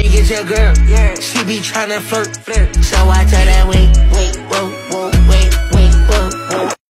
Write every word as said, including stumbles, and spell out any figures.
get your girl. Yeah. She be tryna flirt. Flirt. So I tell that wink.